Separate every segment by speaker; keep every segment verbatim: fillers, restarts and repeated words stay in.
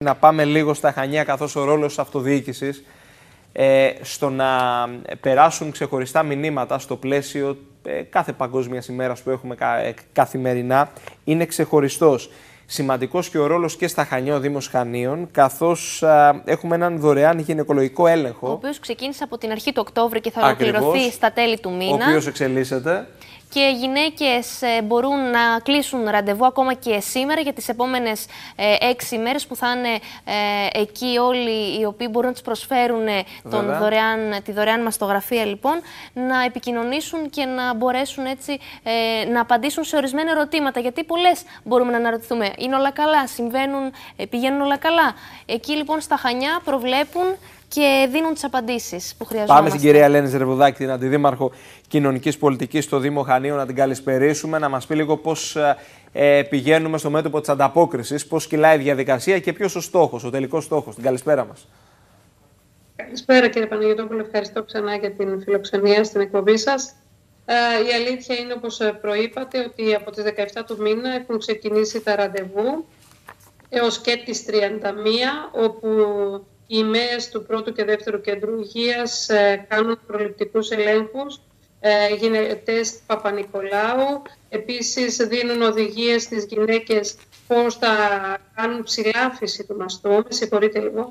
Speaker 1: Να πάμε λίγο στα Χανιά, καθώς ο ρόλος της αυτοδιοίκησης ε, στο να περάσουν ξεχωριστά μηνύματα στο πλαίσιο ε, κάθε παγκόσμιας ημέρας που έχουμε κα, ε, καθημερινά είναι ξεχωριστός. Σημαντικός και ο ρόλος και στα Χανιά, ο Δήμος Χανίων, καθώς α, έχουμε έναν δωρεάν γυναικολογικό έλεγχο.
Speaker 2: Ο οποίος ξεκίνησε από την αρχή του Οκτώβρη και θα ολοκληρωθεί στα τέλη του μήνα.
Speaker 1: Ο οποίος εξελίσσεται.
Speaker 2: Και οι γυναίκες μπορούν να κλείσουν ραντεβού ακόμα και σήμερα για τις επόμενες έξι ημέρες που θα είναι ε, εκεί όλοι οι οποίοι μπορούν να τους προσφέρουν τον δωρεάν, τη δωρεάν μαστογραφία, λοιπόν, να επικοινωνήσουν και να μπορέσουν έτσι ε, να απαντήσουν σε ορισμένα ερωτήματα. Γιατί πολλές μπορούμε να αναρωτηθούμε, είναι όλα καλά, συμβαίνουν, πηγαίνουν όλα καλά. Εκεί λοιπόν στα Χανιά προβλέπουν και δίνουν τις απαντήσεις που χρειαζόμαστε. Πάμε
Speaker 1: στην κυρία Ελένη Ζερβουδάκη, την Αντιδήμαρχο Κοινωνικής Πολιτικής στο Δήμο Χανίων, να την καλησπερίσουμε, να μας πει λίγο πώς ε, πηγαίνουμε στο μέτωπο της ανταπόκρισης, πώς κυλάει η διαδικασία και ποιος ο στόχος, ο τελικός στόχος. Την καλησπέρα μας.
Speaker 3: Καλησπέρα κύριε Παναγιωτόπουλο, ευχαριστώ ξανά για την φιλοξενία στην εκπομπή σας. Ε, η αλήθεια είναι, όπως προείπατε, ότι από τις δεκαεπτά του μήνα έχουν ξεκινήσει τα ραντεβού έως και τις τριάντα μία, όπου οι ημέρες του πρώτου και δεύτερου κέντρου υγείας ε, κάνουν προληπτικούς ελέγχους, ε, γίνεται τεστ Παπα-Νικολάου. Επίσης δίνουν οδηγίες στις γυναίκες πώς θα κάνουν ψηλάφιση του μαστού. Με συγχωρείτε λίγο.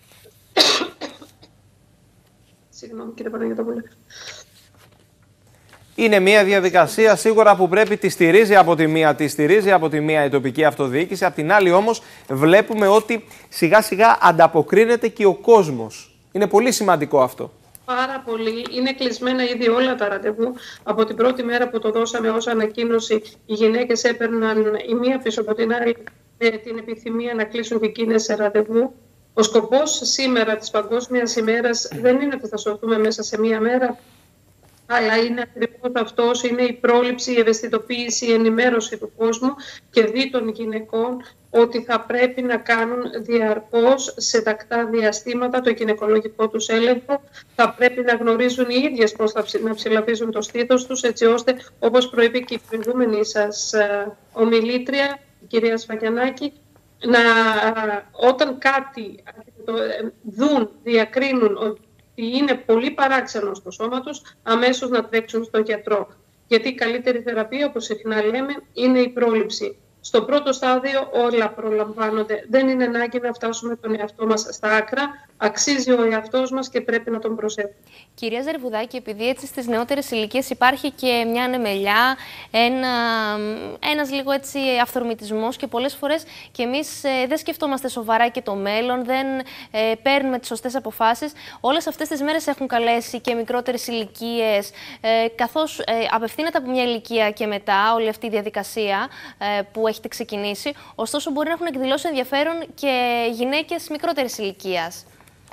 Speaker 3: Συγγνώμη κύριε Παναγιωτόπουλε.
Speaker 1: Είναι μια διαδικασία σίγουρα που πρέπει τη στηρίζει από τη μία, τη στηρίζει από τη μία η τοπική αυτοδιοίκηση. Απ' την άλλη όμως βλέπουμε ότι σιγά σιγά ανταποκρίνεται και ο κόσμος. Είναι πολύ σημαντικό αυτό.
Speaker 3: Πάρα πολύ. Είναι κλεισμένα ήδη όλα τα ραντεβού. Από την πρώτη μέρα που το δώσαμε ως ανακοίνωση, οι γυναίκες έπαιρναν η μία πίσω από την άλλη με την επιθυμία να κλείσουν και εκείνες σε ραντεβού. Ο σκοπός σήμερα της Παγκόσμιας ημέρας δεν είναι ότι θα σωθούμε μέσα σε μία μέρα, αλλά είναι ακριβώς αυτός, είναι η πρόληψη, η ευαισθητοποίηση, η ενημέρωση του κόσμου και δι των γυναικών ότι θα πρέπει να κάνουν διαρκώς σε τακτά διαστήματα το γυναικολογικό τους έλεγχο. Θα πρέπει να γνωρίζουν οι ίδιες πώς θα να ψηλαφίζουν το στήθος τους, έτσι ώστε, όπως προείπε και η προηγούμενη σας ομιλήτρια, η κυρία Σφακιανάκη, να όταν κάτι δουν, διακρίνουν ότι είναι πολύ παράξενο στο σώμα τους, αμέσως να τρέξουν στον γιατρό. Γιατί η καλύτερη θεραπεία, όπως συχνά λέμε, είναι η πρόληψη. Στο πρώτο στάδιο όλα προλαμβάνονται. Δεν είναι ανάγκη να φτάσουμε τον εαυτό μας στα άκρα. Αξίζει ο εαυτός μας και πρέπει να τον προσέχουμε.
Speaker 2: Κυρία Ζερβουδάκη, επειδή έτσι στις νεότερες ηλικίες υπάρχει και μια ανεμελιά, ένα, ένας λίγο έτσι αυθορμητισμός και πολλές φορές και εμείς ε, δεν σκεφτόμαστε σοβαρά και το μέλλον, δεν ε, παίρνουμε τις σωστές αποφάσεις. Όλες αυτές τις μέρες έχουν καλέσει και μικρότερες ηλικίες, ε, καθώς ε, απευθύνεται από μια ηλικία και μετά όλη αυτή η διαδικασία ε, που έχετε ξεκινήσει. Ωστόσο, μπορεί να έχουν εκδηλώσει ενδιαφέρον και γυναίκες μικρότερης ηλικίας.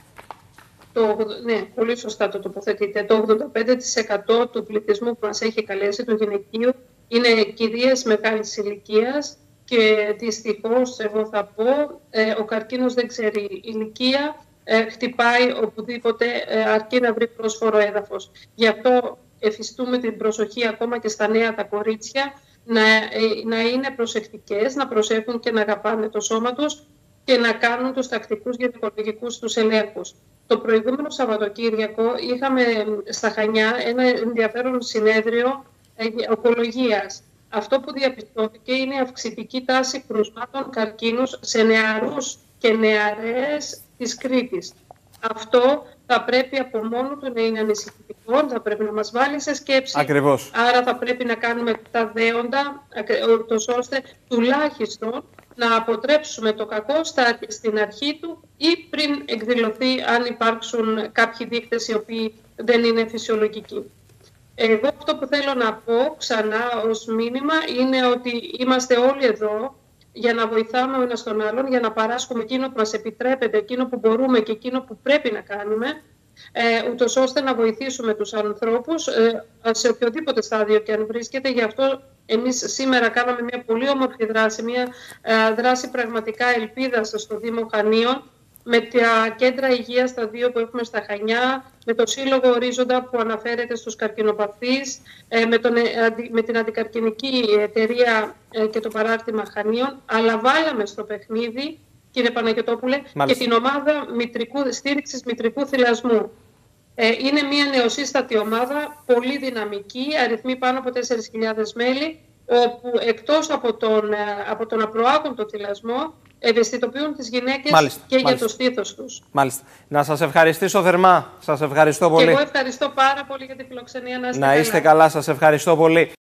Speaker 3: Το, ναι, πολύ σωστά το τοποθετείτε. Το ογδόντα πέντε τοις εκατό του πληθυσμού που μας έχει καλέσει, του γυναικείου, είναι κυρίες μεγάλης ηλικίας και δυστυχώς, εγώ θα πω, ε, ο καρκίνος δεν ξέρει ηλικία, ε, χτυπάει οπουδήποτε, ε, αρκεί να βρει πρόσφορο έδαφος. Γι' αυτό εφιστούμε την προσοχή ακόμα και στα νέα τα κορίτσια, να, ε, να είναι προσεκτικές, να προσέχουν και να αγαπάνε το σώμα τους και να κάνουν τους τακτικούς γυναικολογικούς τους ελέγχους. Το προηγούμενο Σαββατοκύριακο είχαμε στα Χανιά ένα ενδιαφέρον συνέδριο ογκολογίας. Αυτό που διαπιστώθηκε είναι η αυξητική τάση κρουσμάτων καρκίνους σε νεαρούς και νεαρές της Κρήτης. Αυτό θα πρέπει από μόνο του να είναι ανησυχητικό, θα πρέπει να μας βάλει σε σκέψη.
Speaker 1: Ακριβώς.
Speaker 3: Άρα θα πρέπει να κάνουμε τα δέοντα, ώστε τουλάχιστον να αποτρέψουμε το κακό στην αρχή του ή πριν εκδηλωθεί, αν υπάρξουν κάποιοι δείκτες οι οποίοι δεν είναι φυσιολογικοί. Εγώ αυτό που θέλω να πω ξανά ως μήνυμα είναι ότι είμαστε όλοι εδώ για να βοηθάμε ο ένας τον άλλον, για να παράσχουμε εκείνο που μας επιτρέπεται, εκείνο που μπορούμε και εκείνο που πρέπει να κάνουμε, ε, ούτως ώστε να βοηθήσουμε τους ανθρώπους ε, σε οποιοδήποτε στάδιο και αν βρίσκεται. Γι' αυτό εμείς σήμερα κάναμε μια πολύ όμορφη δράση, μια ε, δράση πραγματικά ελπίδας στο Δήμο Χανίων, με τα κέντρα υγείας τα δύο που έχουμε στα Χανιά, με το Σύλλογο Ορίζοντα που αναφέρεται στους καρκινοπαθείς, με, τον, με την Αντικαρκινική Εταιρεία και το Παράρτημα Χανίων, αλλά βάλαμε στο παιχνίδι κύριε Παναγιωτόπουλε,
Speaker 1: Μάλιστα.
Speaker 3: και την ομάδα μητρικού, στήριξης μητρικού θυλασμού. Ε, είναι μια νεοσύστατη ομάδα, πολύ δυναμική, αριθμεί πάνω από τέσσερις χιλιάδες μέλη, όπου εκτός από τον, από τον απροάγοντο θυλασμό, ευαισθητοποιούν τις γυναίκες
Speaker 1: μάλιστα,
Speaker 3: και
Speaker 1: μάλιστα.
Speaker 3: για το στήθος τους.
Speaker 1: Μάλιστα. Να σας ευχαριστήσω θερμά. Σας ευχαριστώ πολύ.
Speaker 3: Και εγώ ευχαριστώ πάρα πολύ για τη φιλοξενία. Να είστε,
Speaker 1: να είστε
Speaker 3: καλά.
Speaker 1: καλά. Σας ευχαριστώ πολύ.